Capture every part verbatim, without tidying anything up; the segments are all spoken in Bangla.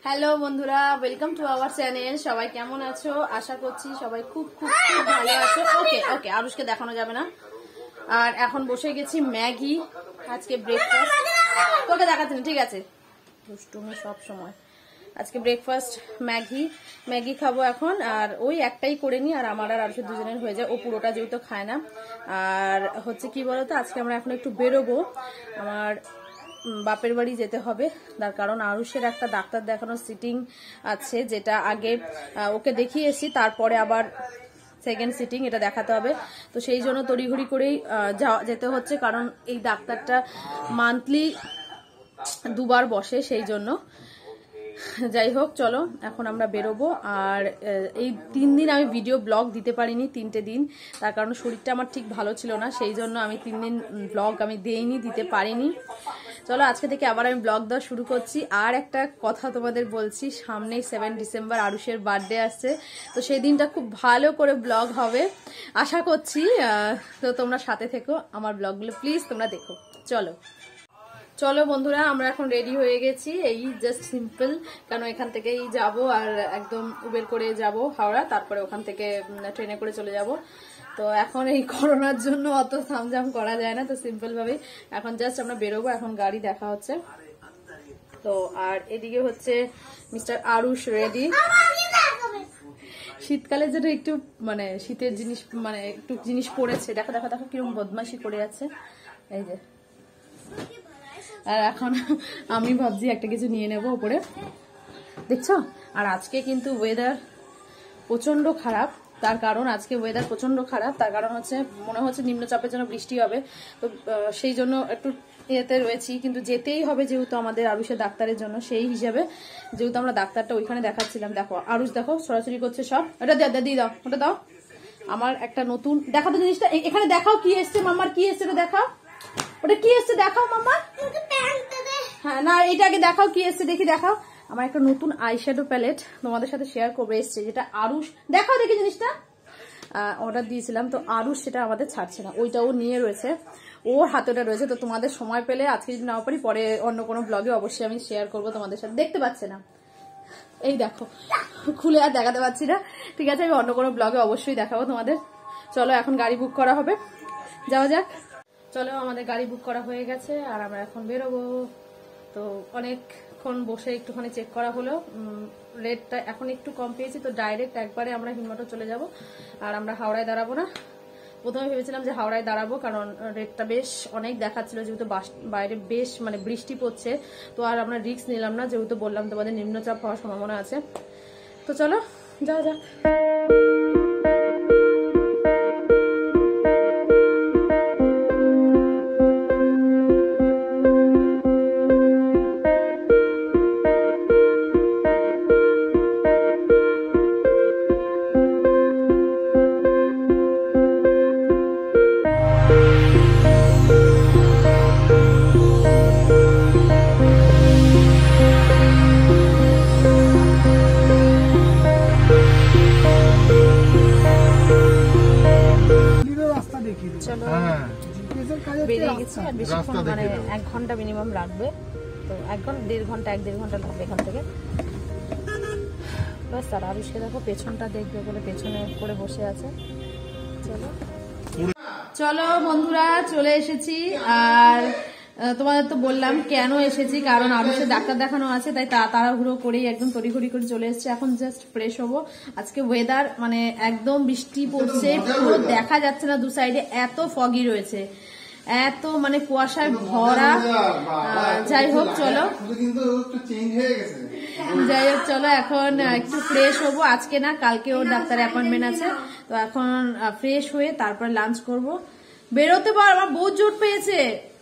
হ্যালো বন্ধুরা, ওয়েলকাম টু আওয়ার চ্যানেল। সবাই কেমন আছো? আশা করছি সবাই খুব খুব খুব ভালো আছো। ওকে ওকে আরুষকে দেখানো যাবে না। আর এখন বসে গেছি ম্যাগি, আজকে ব্রেকফাস্ট। তোকে দেখাচ্ছি না, ঠিক আছে? দুষ্টুমি সব সময়। আজকে ব্রেকফাস্ট ম্যাগি ম্যাগি খাবো এখন। আর ওই একটাই করে নি, আর আমার আর আরুষের দুজনের হয়ে যায়। ও পুরোটা যেহেতু খায় না। আর হচ্ছে কি বলতো, আজকে আমরা এখন একটু বেরোবো। আমার বাপের বাড়ি যেতে হবে, তার কারণ আরুষের একটা ডাক্তার দেখানোর সিটিং আছে, যেটা আগে ওকে দেখিয়েছি, তারপরে আবার সেকেন্ড সিটিং এটা দেখাতে হবে। তো সেই জন্য তড়িঘড়ি করেই যাওয়া যেতে হচ্ছে, কারণ এই ডাক্তারটা মান্থলি দুবার বসে, সেই জন্য। যাই হোক, চলো এখন আমরা বেরোবো। আর এই তিন দিন আমি ভিডিও ব্লগ দিতে পারিনি, তিনটে দিন, তার কারণ শরীরটা আমার ঠিক ভালো ছিল না, সেই জন্য আমি তিন দিন ব্লগ আমি দেইনি, দিতে পারিনি। চলো আজকে থেকে আবার আমি ব্লগ দেওয়া শুরু করছি। আর একটা কথা তোমাদের বলছি, সামনেই সেভেন ডিসেম্বর আরুষের বার্থডে আসছে, তো সেই দিনটা খুব ভালো করে ব্লগ হবে আশা করছি। তো তোমরা সাথে থেকো, আমার ব্লগগুলো প্লিজ তোমরা দেখো। চলো চলো বন্ধুরা, আমরা এখন রেডি হয়ে গেছি। এই জাস্ট সিম্পল, কারণ এখান থেকেই যাব, আর একদম উবের করে যাব হাওড়া, তারপরে ওখান থেকে ট্রেনে করে চলে যাব। তো এখন এই করোনার জন্য অত সামজাম করা যায় না, তো সিম্পল ভাবেই এখন জাস্ট আমরা বেরোবো। এখন গাড়ি দেখা হচ্ছে। তো আর এদিকে হচ্ছে মিস্টার আরুষ রেডি। শীতকালে যেটা একটু মানে শীতের জিনিস, মানে একটু জিনিস পড়েছে, দেখো দেখো দেখো কিরকম বদমাশি করে যাচ্ছে, এই যে। আর এখন আমি ভাবছি একটা কিছু নিয়ে নেবো উপরে, দেখছো। আর আজকে কিন্তু ওয়েদার প্রচন্ড খারাপ, তার কারণ আজকে ওয়েদার প্রচন্ড খারাপ তার কারণ হচ্ছে মনে হচ্ছে নিম্নচাপের জন্য বৃষ্টি হবে। তো সেই জন্য একটু ইয়েতে রয়েছি, কিন্তু যেতেই হবে যেহেতু আমাদের আরুষের ডাক্তারের জন্য, সেই হিসাবে যেহেতু আমরা ডাক্তারটা ওইখানে দেখাচ্ছিলাম। দেখো আরুষ দেখো সরাসরি করছে সব। ওটা দিয়ে দাও, ওটা দাও। আমার একটা নতুন দেখাতো জিনিসটা এখানে দেখাও, কি এসছে মামার, কি এসছে ওটা দেখাও, ওটা কি এসছে দেখাও মামা। হ্যাঁ না, এটা আগে দেখাও কি এসছে, দেখি দেখাও। আমার একটা নতুন আইশ্যাডো প্যালেট তোমাদের সাথে শেয়ার করবো এসছে, যেটা আরুষ, দেখাও দেখি জিনিসটা। অর্ডার দিয়েছিলাম, তো আরুষ সেটা আমাদের ছাড়ছে না, ওইটাও নিয়ে রয়েছে, ওর হাতেটা রয়েছে। তো তোমাদের সময় পেলে আজকে যদি নাও পারি, পরে অন্য কোনো ব্লগে অবশ্যই আমি শেয়ার করবো তোমাদের সাথে। দেখতে পাচ্ছে না, এই দেখো, খুলে আর দেখাতে পারছি না, ঠিক আছে, আমি অন্য কোনো ব্লগে অবশ্যই দেখাবো তোমাদের। চলো এখন গাড়ি বুক করা হবে, যাওয়া যাক। চলো আমাদের গাড়ি বুক করা হয়ে গেছে, আর আমরা এখন বেরোবো। তো অনেকক্ষণ বসে একটুখানি চেক করা হলো, রেটটা এখন একটু কম পেয়েছি, তো ডাইরেক্ট একবারে আমরা হিমমটর চলে যাব। আর আমরা হাওড়ায় দাঁড়াবো না। প্রথমে ভেবেছিলাম যে হাওড়ায় দাঁড়াবো, কারণ রেটটা বেশ অনেক দেখাচ্ছিল, যেহেতু বাইরে বেশ মানে বৃষ্টি পড়ছে। তো আর আমরা রিস্ক নিলাম না, যেহেতু বললাম তোমাদের নিম্নচাপ হওয়ার সম্ভাবনা আছে। তো চলো যাওয়া যাক। বেরিয়ে গেছি, আর বেশিক্ষণ মানে এক ঘন্টা মিনিমাম লাগবে। তো এক ঘন্টা দেড় ঘন্টা এক দেড় ঘন্টা লাগবে এখান থেকে। বাস, আর আরুষকে দেখো পেছনটা দেখবে বলে পেছনে করে বসে আছে। চলো চলো বন্ধুরা, চলে এসেছি। আর তোমাদের তো বললাম কেন এসেছি, কারণ আরুষের ডাক্তার দেখানো আছে, তাই তাড়াহুড়ো করেই একদম তড়িঘড়ি করে চলে এসেছি। এখন জাস্ট ফ্রেশ হবো। আজকে ওয়েদার মানে একদম বৃষ্টি পড়ছে, পুরো দেখা যাচ্ছে না দু সাইডে, এত ফগি রয়েছে, এত মানে কুয়াশায় ভরা। যাই হোক চলো যাই হোক চলো এখন একটু ফ্রেশ হবো। আজকে না, কালকে ওর ডাক্তারের অ্যাপয়েন্টমেন্ট আছে, তো এখন ফ্রেশ হয়ে তারপর লাঞ্চ করব। বেরোতে পার, আমার বহুত জোর পেয়েছে।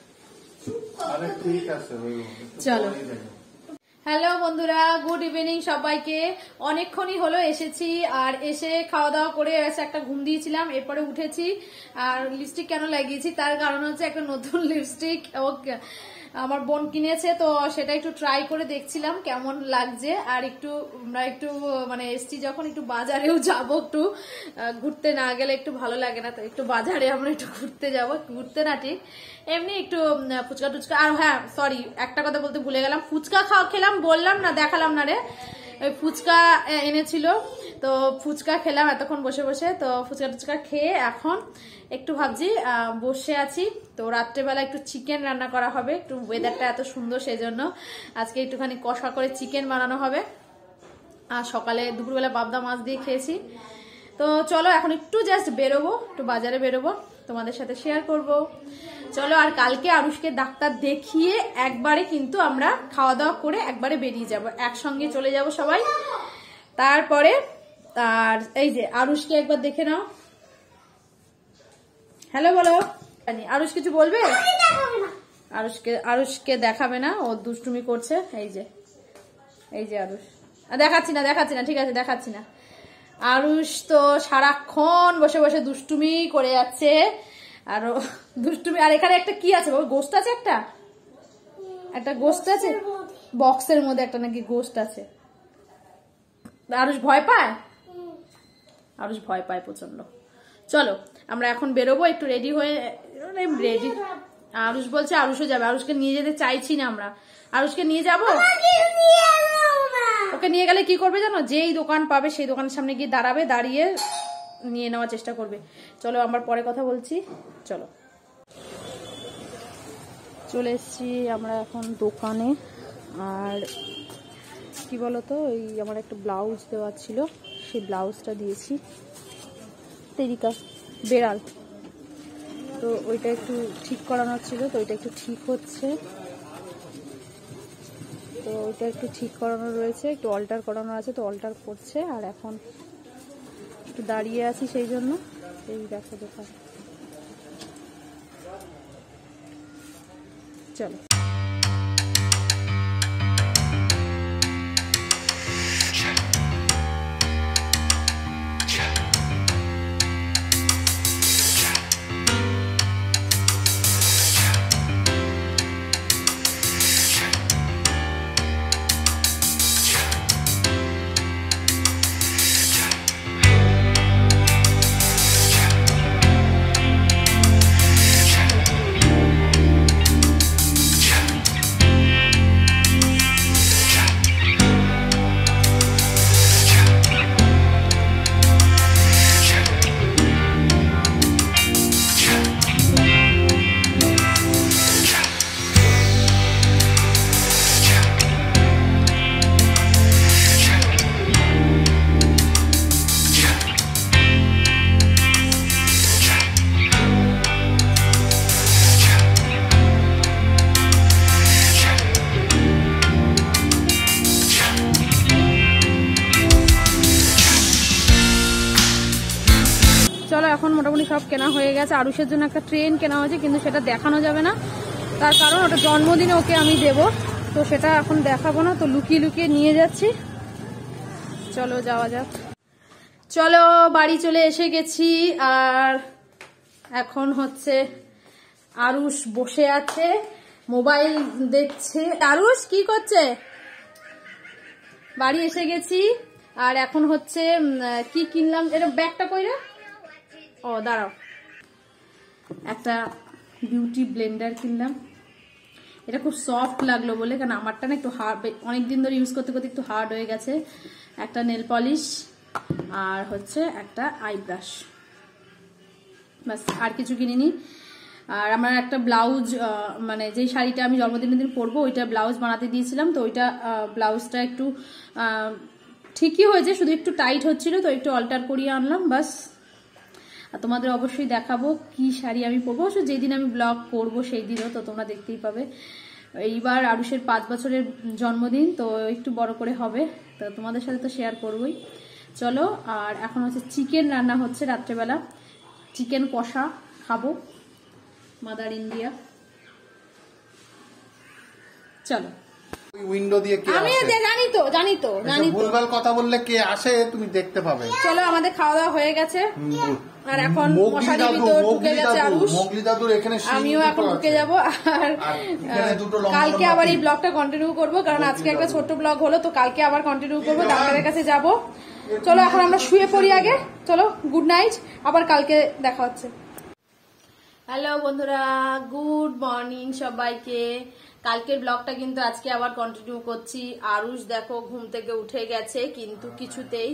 চলো। হ্যালো বন্ধুরা, গুড ইভিনিং সবাইকে। অনেকক্ষণই হলো এসেছি, আর এসে খাওয়া দাওয়া করে এসে একটা ঘুম দিয়েছিলাম, এরপরে উঠেছি। আর লিপস্টিক কেন লাগিয়েছি, তার কারণ হচ্ছে একটা নতুন লিপস্টিক ও আমার বোন কিনেছে, তো সেটা একটু ট্রাই করে দেখছিলাম কেমন লাগছে। আর একটু আমরা একটু মানে এসছি যখন একটু বাজারেও যাব, একটু ঘুরতে না গেলে একটু ভালো লাগে না, তো একটু বাজারে আমরা একটু ঘুরতে যাব, ঘুরতে না ঠিক এমনি একটু ফুচকা টুচকা। আর হ্যাঁ সরি, একটা কথা বলতে ভুলে গেলাম, ফুচকা খাওয়া খেলাম বললাম না, দেখালাম না রে, ওই ফুচকা এনেছিল তো ফুচকা খেলাম এতক্ষণ বসে বসে। তো ফুচকা টুচকা খেয়ে এখন একটু ভাবছি বসে আছি। তো রাত্রেবেলা একটু চিকেন রান্না করা হবে, একটু ওয়েদারটা এত সুন্দর সেই জন্য আজকে একটুখানি কষা করে চিকেন বানানো হবে। আর সকালে দুপুরবেলা পাবদা মাছ দিয়ে খেয়েছি। তো চলো এখন একটু জাস্ট বেরোবো, একটু বাজারে বেরোবো, তোমাদের সাথে শেয়ার করব। চলো, আর কালকে আরুষকে ডাক্তার দেখিয়ে একবারে কিন্তু আমরা খাওয়া দাওয়া করে একবারে বেরিয়ে যাব, একসঙ্গে চলে যাব সবাই। তারপরে আর এই যে আরুষকে একবার দেখে নাও, হ্যালো বলো। আরুষ কিছু বলবে? আরুষকে আরুষকে দেখাবে না, ও দুষ্টুমি করছে। এই যে এই যে আরুষ, দেখাচ্ছি না দেখাচ্ছি না ঠিক আছে দেখাচ্ছি না। আরুষ তো সারাক্ষণ বসে বসে দুষ্টুমি করে যাচ্ছে, আরো দুষ্টুমি। আর এখানে একটা কি আছে, গোস্ত আছে, একটা একটা গোস্ত আছে বক্সের মধ্যে, একটা নাকি গোস্ত আছে। আরুষ ভয় পায়, আরুষ ভয় পায় প্রচন্ড। চলো আমরা এখন বেরোবো, একটু রেডি হয়ে রেডি। আরুষ বলছে আরুষও যাবে, আরুষকে নিয়ে যেতে চাইছি না আমরা। আরুষকে নিয়ে যাবো, ওকে নিয়ে গেলে কি করবে জানো, যেই দোকান পাবে সেই দোকানের সামনে গিয়ে দাঁড়াবে, দাঁড়িয়ে নিয়ে নেওয়ার চেষ্টা করবে। চলো আমার পরে কথা বলছি। চলো চলে এসছি আমরা এখন দোকানে। আর কি বলতো, ওই আমার একটা ব্লাউজ দেওয়া ছিল, সেই ব্লাউজটা দিয়েছি তেরিকা বেড়াল, তো ওইটা একটু ঠিক করানোর ছিল, তো ওইটা একটু ঠিক হচ্ছে। তো ওইটা একটু ঠিক করানো রয়েছে, একটু অল্টার করানো আছে, তো অল্টার করছে। আর এখন একটু দাঁড়িয়ে আছি সেই জন্য। এই দেখো দোকান, চলো। চলো এখন মোটামুটি সব কেনা হয়ে গেছে। আরুষের জন্য একটা ট্রেন কেনা হয়েছে, কিন্তু সেটা দেখানো যাবে না, তার কারণ ওটা জন্মদিনে ওকে আমি দেব, তো সেটা এখন দেখাবো না, তো লুকিয়ে লুকিয়ে নিয়ে যাচ্ছি। চলো যাওয়া যাক। চলো বাড়ি চলে এসে গেছি। আর এখন হচ্ছে আরুষ বসে আছে, মোবাইল দেখছে। আরুষ কি করছে? বাড়ি এসে গেছি। আর এখন হচ্ছে কি কিনলাম, এটা ব্যাগটা কইরা, ও দাঁড়াও, একটা বিউটি ব্লেন্ডার কিনলাম। এটা খুব সফট লাগলো বলে, কারণ আমারটা না একটু হার্ড, অনেকদিন ধরে ইউজ করতে করতে একটু হার্ড হয়ে গেছে। একটা নেল পলিশ আর হচ্ছে একটা আই ব্রাশ, বাস, আর কিছু কিনিনি। আর আমার একটা ব্লাউজ, মানে যেই শাড়িটা আমি জন্মদিনের দিন পরবো ওইটা ব্লাউজ বানাতে দিয়েছিলাম, তো ওইটা ব্লাউজটা একটু ঠিকই হয়েছে, শুধু একটু টাইট হচ্ছিল, তো একটু অল্টার করিয়ে আনলাম, বাস। আর তোমাদের অবশ্যই দেখাবো কি শাড়ি আমি পরবো, অবশ্য যেদিন আমি ব্লগ করবো সেই দিনও তো তোমরা দেখতেই পাবে। এইবার আরুষের পাঁচ বছরের জন্মদিন, তো একটু বড় করে হবে, তো তোমাদের সাথে তো শেয়ার করবোই। চলো, আর এখন হচ্ছে চিকেন রান্না হচ্ছে রাত্রেবেলা, চিকেন কষা খাবো, মাদার ইন্ডিয়া। চলো। উইন্ডো দিয়ে কে আমি জানি তো জানি তো জানি তো ভুলভাল কথা বললে কে আসে তুমি দেখতে পাবে। চলো আমাদের খাওয়া দাওয়া হয়ে গেছে আর এখন মশারির ভিতর ঢুকে গেছে আরুষ, আমিও এখন ঢুকে যাবো। আর কালকে আবার এই ব্লগটা কন্টিনিউ করবো, কারণ আজকে একটা ছোট্ট ব্লগ হলো, তো কালকে আবার কন্টিনিউ করবো, ডাক্তারের কাছে যাবো। চলো এখন আমরা শুয়ে পড়ি আগে, চলো গুড নাইট, আবার কালকে দেখা হচ্ছে। হ্যালো বন্ধুরা, গুড মর্নিং সবাইকে। কালকের ব্লগটা কিন্তু আজকে আবার কন্টিনিউ করছি। আরুষ দেখো ঘুম থেকে উঠে গেছে, কিন্তু কিছুতেই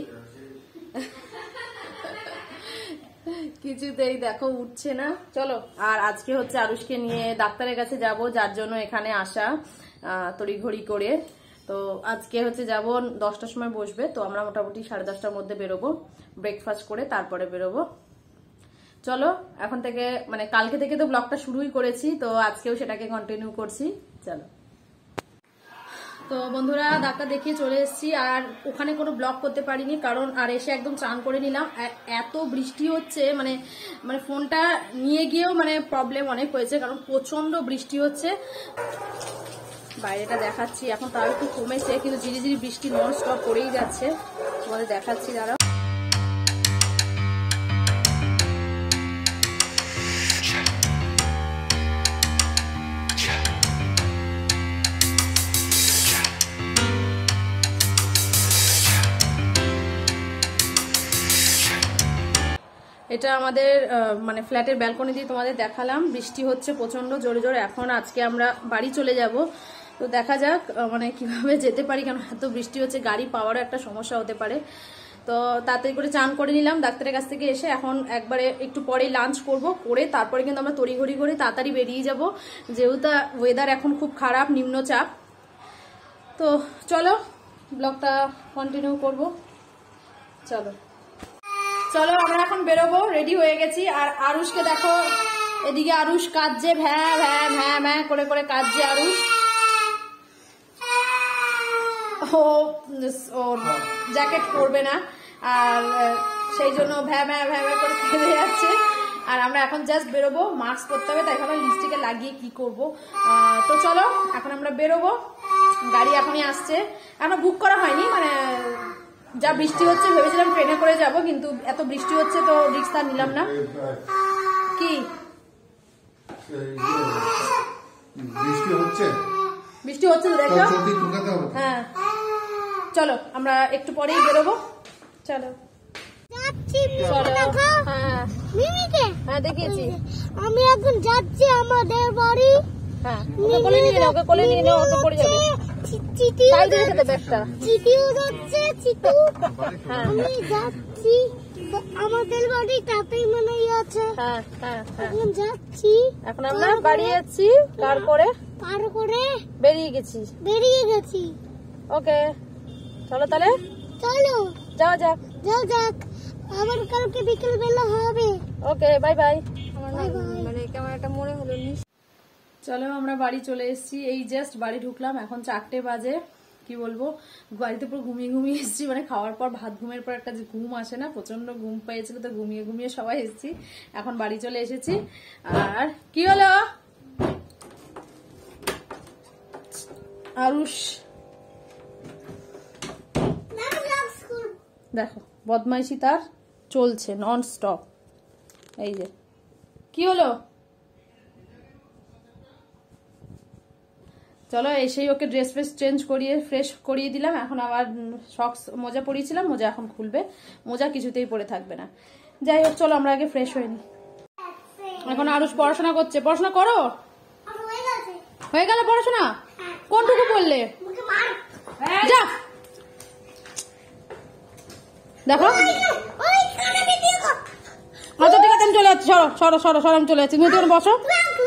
কিছুতেই দেখো উঠছে না। চলো, আর আজকে হচ্ছে আরুষকে নিয়ে ডাক্তারের কাছে যাব, যার জন্য এখানে আসা তড়িঘড়ি করে। তো আজকে হচ্ছে যাব, দশটার সময় বসবে, তো আমরা মোটামুটি সাড়ে দশটার মধ্যে বেরোবো, ব্রেকফাস্ট করে তারপরে বেরোবো। চলো এখন থেকে, মানে কালকে থেকে তো ব্লগটা শুরুই করেছি, তো আজকেও সেটাকে কন্টিনিউ করছি। চলো, তো বন্ধুরা ডাক্তার দেখিয়ে চলে এসেছি, আর ওখানে কোনো ব্লগ করতে পারিনি, কারণ আর এসে একদম চান করে নিলাম। এত বৃষ্টি হচ্ছে, মানে মানে ফোনটা নিয়ে গিয়েও মানে প্রবলেম অনেক হয়েছে, কারণ প্রচন্ড বৃষ্টি হচ্ছে। বাইরেটা দেখাচ্ছি, এখন তাও একটু কমেছে, কিন্তু ধীরে ধীরে বৃষ্টি নন স্টপ পড়েই যাচ্ছে। তোমাদের দেখাচ্ছি দাঁড়াও। এটা আমাদের মানে ফ্ল্যাটের ব্যালকনি দিয়ে তোমাদের দেখালাম। বৃষ্টি হচ্ছে প্রচন্ড জোরে জোরে। এখন আজকে আমরা বাড়ি চলে যাব, তো দেখা যাক মানে কিভাবে যেতে পারি, কারণ এত বৃষ্টি হচ্ছে, গাড়ি পাওয়ারও একটা সমস্যা হতে পারে। তো তাড়াতাড়ি করে চান করে নিলাম ডাক্তারের কাছ থেকে এসে। এখন একবারে একটু পরে লাঞ্চ করব, করে তারপরে কিন্তু আমরা তড়িঘড়ি করে তাড়াতাড়ি বেরিয়ে যাব, যেহেতু ওয়েদার এখন খুব খারাপ, নিম্নচাপ। তো চলো ব্লগটা কন্টিনিউ করব। চলো চলো আমরা এখন বেরোবো, রেডি হয়ে গেছি। আর আরুষকে দেখো, এদিকে আরুষ কাঁদছে, ভ্যা ভ্যা ভ্যা ভ্যা করে করে কাঁদছে আরুষ। ও ওর জ্যাকেট পরবে না, আর সেই জন্য ভ্যা ভ্যা ভ্যা ভ্যা করে কেঁদে যাচ্ছে। আর আমরা এখন জাস্ট বেরোবো, মাস্ক পরতে হবে, তাই এখন লিপস্টিকে লাগিয়ে কি করব। তো চলো এখন আমরা বেরোবো, গাড়ি এখনই আসছে। আমরা বুক করা হয়নি, মানে যা বৃষ্টি হচ্ছে ভেবেছিলাম ট্রেনে করে যাব, কিন্তু এত বৃষ্টি হচ্ছে তো রিস্ক আর নিলাম না। কি বৃষ্টি হচ্ছে? বৃষ্টি হচ্ছে তো দেখো। হ্যাঁ চলো আমরা একটু পরেই বেরোবো। চলো হ্যাঁ হ্যাঁ দেখিয়েছি। আমি এখন যাচ্ছি আমাদের বাড়ি। হ্যাঁ ওকে কোলে নিয়ে নাও, ওকে কোলে নিয়ে নাও, ওকে পড়ে যাবে। সাইডে রেখে দে ব্যাগটা। চিটিও যাচ্ছে, চিটু। আমি যাচ্ছি আমাদের বাড়ি, তাতেই মনে আছে। হ্যাঁ হ্যাঁ এখন যাচ্ছি। এখন আমরা বাড়ি যাচ্ছি, কার করে পার করে বেরিয়ে গেছি বেরিয়ে গেছি ওকে চলো তাহলে, চলো যাও যাক যাও যাক, আবার কালকে বিকেল বেলা হবে। Okay bye bye. মানে কেমন একটা মনে হলো। চলো আমরা বাড়ি চলে এসেছি, এই জাস্ট বাড়ি ঢুকলাম, এখন চারটে বাজে। কি বলবো, বাড়িতে পুরো ঘুমিয়ে ঘুমিয়ে এসেছি, মানে খাওয়ার পর ভাত ঘুমের পর একটা যে ঘুম আসে না, প্রচন্ড ঘুম পেয়েছিল, তো ঘুমিয়ে ঘুমিয়ে সবাই এসেছি। এখন বাড়ি চলে এসেছি। আর কি হলো আরুষ, দেখো বদমাইশি তার চলছে নন স্টপ। এই যে কি হলো, চলো এসেই ওকে ড্রেস ফ্রেস চেঞ্জ করিয়ে ফ্রেশ করিয়ে দিলাম। এখন আবার সক্স মোজা পরিয়েছিলাম, মোজা এখন খুলবে, মোজা কিছুতেই পরে থাকবে না। যাই হোক চলো আমরা আগে ফ্রেশ হয়ে নিই। এখন আরুষ পড়াশোনা করছে, পড়াশোনা করো, হয়ে গেল পড়াশোনা? কোনটুকু পড়লে? যা দেখো, আচ্ছা ঠিক আছে আমি চলে যাচ্ছি, সরো সরো সরো সরো আমি চলে যাচ্ছি, তুমি তখন বসো,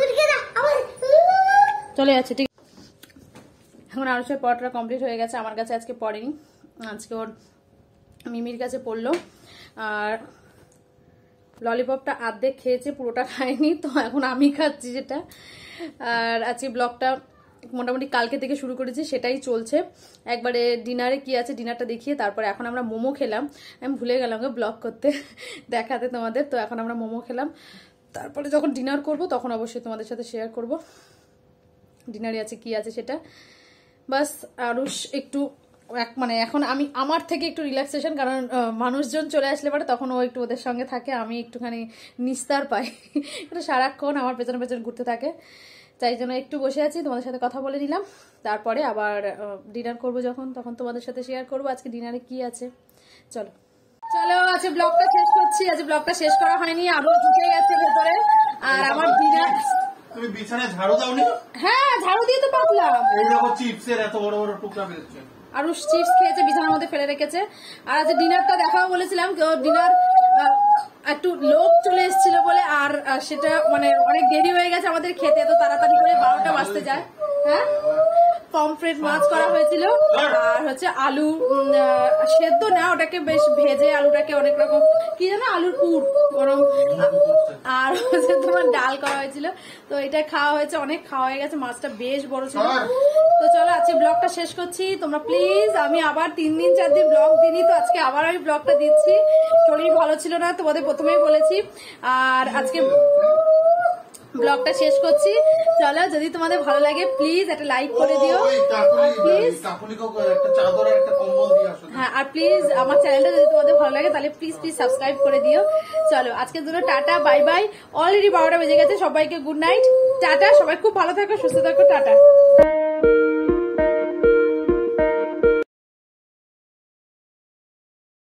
চলে যাচ্ছে। ঠিক এখন আরুষের পড়াটা কমপ্লিট হয়ে গেছে, আমার কাছে আজকে পড়েনি, আজকে ওর মিমির কাছে পড়লো। আর ললিপপটা আর্ধেক খেয়েছে, পুরোটা খায়নি, তো এখন আমি খাচ্ছি সেটা। আর আজকে ব্লগটা মোটামুটি কালকে থেকে শুরু করেছি, সেটাই চলছে। একবারে ডিনারে কি আছে ডিনারটা দেখিয়ে তারপরে এখন আমরা মোমো খেলাম, আমি ভুলে গেলাম ব্লগ করতে দেখাতে তোমাদের। তো এখন আমরা মোমো খেলাম, তারপরে যখন ডিনার করব তখন অবশ্যই তোমাদের সাথে শেয়ার করব ডিনারে আছে কি আছে সেটা। বাস আরুষ একটু এক- মানে এখন আমি আমার থেকে একটু রিল্যাক্সেশন, কারণ আহ, মানুষজন চলে আসলে পরে তখন ও একটু ওদের সঙ্গে থাকে, আমি একটুখানি নিস্তার পাই। একটু সারাক্ষণ আমার পেছনে পেছনে ঘুরতে থাকে, তাই জন্য একটু বসে আছি, তোমাদের সাথে কথা বলে নিলাম। তারপরে আবার ডিনার করব যখন, তখন তোমাদের সাথে শেয়ার করবো আজকে ডিনারে কি আছে। চলো চলো আজকে ব্লগটা শেষ করছি। আজকে ব্লগটা শেষ করা হয়নি, আরো ঢুকে গেছে ভেতরে। আর আমার ডিনার, তুমি বিছানায় ঝাড়ু দাওনি? হ্যাঁ ঝাড়ু দিয়ে তো পাতলাম। এই দেখো চিপসের এত বড় বড় টুকরা বেরোচ্ছে। আরুষ চিপস খেয়েছে, বিছানার মধ্যে ফেলে রেখেছে। আর আজ ডিনারটা দেখাও বলেছিলাম, কেউ ডিনার একটু লোক চলে এসেছিল বলে, আর আহ, সেটা মানে অনেক দেরি হয়ে গেছে আমাদের খেতে, তো তাড়াতাড়ি করে বারোটা বাজতে যায়। হ্যাঁ, পমফ্রেট মাছ করা হয়েছিল, আর হচ্ছে আলু উম, আহ, সেদ্ধ না, ওটাকে বেশ ভেজে আলুটাকে অনেক রকম কি জানো আলুর পুর গরম, আর হচ্ছে তোমার ডাল করা হয়েছিল। তো এটা খাওয়া হয়েছে, অনেক খাওয়া হয়ে গেছে, মাছটা বেশ বড় ছিল। তো চলো আজকে ব্লগটা শেষ করছি। তোমরা প্লিজ, আমি আবার তিন দিন চার দিন ব্লগ দিই, তো আজকে আবার আমি ব্লগটা দিচ্ছি। শরীর ভালো ছিল না, তোমাদের প্রথমেই বলেছি। আর আজকে ব্লগটা শেষ করছি। চলো, যদি তোমাদের ভালো লাগে প্লিজ একটা লাইক করে দিও প্লিজ। হ্যাঁ, আর প্লিজ আমার চ্যানেলটা যদি তোমাদের ভালো লাগে তাহলে প্লিজ প্লিজ সাবস্ক্রাইব করে দিও। চলো আজকের জন্য টাটা, বাই বাই। অলরেডি বারোটা বেজে গেছে, সবাইকে গুড নাইট, টাটা। সবাই খুব ভালো থাকো, সুস্থ থাকো, টাটা।